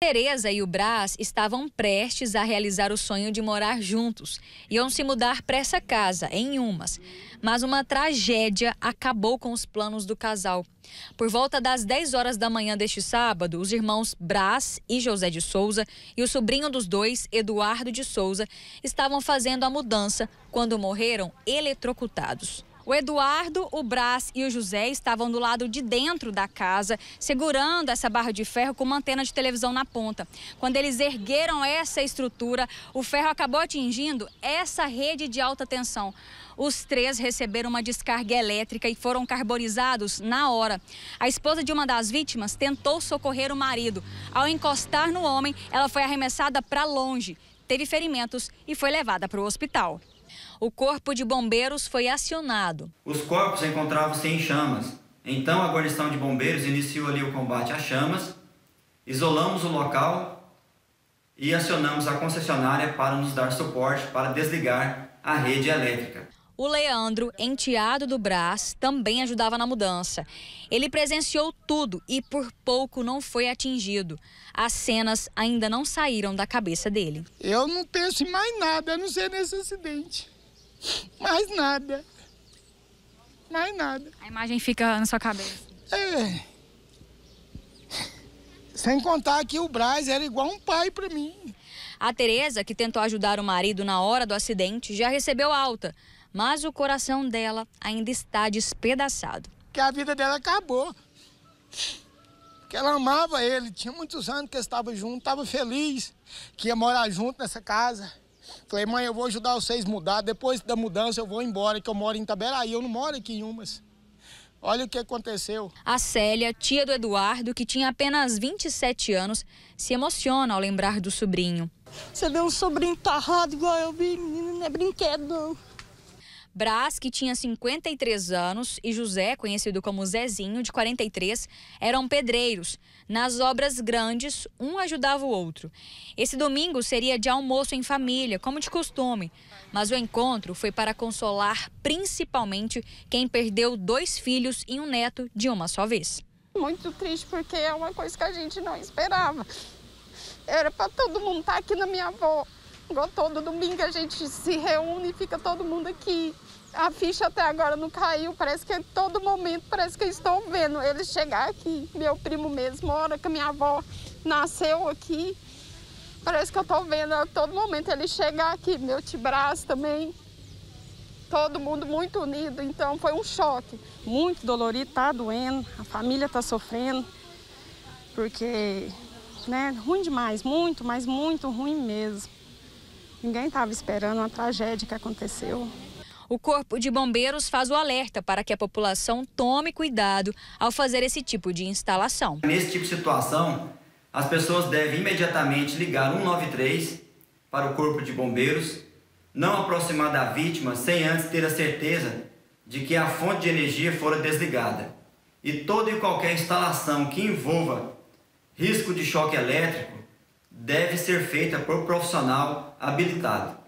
Tereza e o Brás estavam prestes a realizar o sonho de morar juntos. Iam se mudar para essa casa, em Umas. Mas uma tragédia acabou com os planos do casal. Por volta das 10 horas da manhã deste sábado, os irmãos Brás e José de Souza e o sobrinho dos dois, Eduardo de Souza, estavam fazendo a mudança quando morreram eletrocutados. O Eduardo, o Brás e o José estavam do lado de dentro da casa, segurando essa barra de ferro com uma antena de televisão na ponta. Quando eles ergueram essa estrutura, o ferro acabou atingindo essa rede de alta tensão. Os três receberam uma descarga elétrica e foram carbonizados na hora. A esposa de uma das vítimas tentou socorrer o marido. Ao encostar no homem, ela foi arremessada para longe, teve ferimentos e foi levada para o hospital. O corpo de bombeiros foi acionado. Os corpos encontravam-se em chamas. Então a guarnição de bombeiros iniciou ali o combate às chamas, isolamos o local e acionamos a concessionária para nos dar suporte para desligar a rede elétrica. O Leandro, enteado do Brás, também ajudava na mudança. Ele presenciou tudo e por pouco não foi atingido. As cenas ainda não saíram da cabeça dele. Eu não penso em mais nada, a não ser nesse acidente. Mais nada. Mais nada. A imagem fica na sua cabeça. É. Sem contar que o Brás era igual um pai para mim. A Tereza, que tentou ajudar o marido na hora do acidente, já recebeu alta. Mas o coração dela ainda está despedaçado. Que a vida dela acabou. Que ela amava ele. Tinha muitos anos que eles estavam juntos, estava feliz que ia morar junto nessa casa. Falei, mãe, eu vou ajudar vocês a mudar. Depois da mudança eu vou embora, que eu moro em Itaberaí. Eu não moro aqui em Umas. Olha o que aconteceu. A Célia, tia do Eduardo, que tinha apenas 27 anos, se emociona ao lembrar do sobrinho. Você vê um sobrinho tarrado igual eu vi, menino, não é brinquedo não. Brás, que tinha 53 anos, e José, conhecido como Zezinho, de 43, eram pedreiros. Nas obras grandes, um ajudava o outro. Esse domingo seria de almoço em família, como de costume. Mas o encontro foi para consolar principalmente quem perdeu 2 filhos e um neto de uma só vez. Muito triste porque é uma coisa que a gente não esperava. Era para todo mundo estar aqui na minha avó. Igual todo domingo a gente se reúne e fica todo mundo aqui. A ficha até agora não caiu, parece que todo momento, parece que eu estou vendo ele chegar aqui. Meu primo mesmo mora, que a minha avó nasceu aqui. Parece que eu estou vendo a todo momento ele chegar aqui. Meu tio Brás também. Todo mundo muito unido, então foi um choque. Muito dolorido, tá doendo, a família tá sofrendo. Porque, né, ruim demais, muito, mas muito ruim mesmo. Ninguém estava esperando uma tragédia que aconteceu. O Corpo de Bombeiros faz o alerta para que a população tome cuidado ao fazer esse tipo de instalação. Nesse tipo de situação, as pessoas devem imediatamente ligar 193 para o Corpo de Bombeiros, não aproximar da vítima sem antes ter a certeza de que a fonte de energia fora desligada. E toda e qualquer instalação que envolva risco de choque elétrico deve ser feita por profissional habilitado.